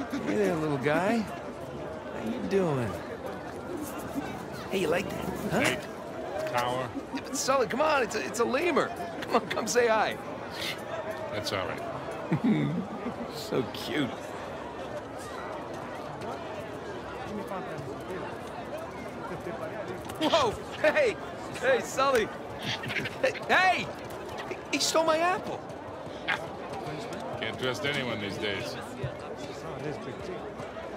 Hey there, little guy. How you doing? Hey, you like that, huh? Hey, tower. Yeah, but Sully, come on, it's a lemur. Come on, come say hi. That's all right. So cute. Whoa! Hey! Hey, Sully! Hey! He stole my apple! Can't trust anyone these days.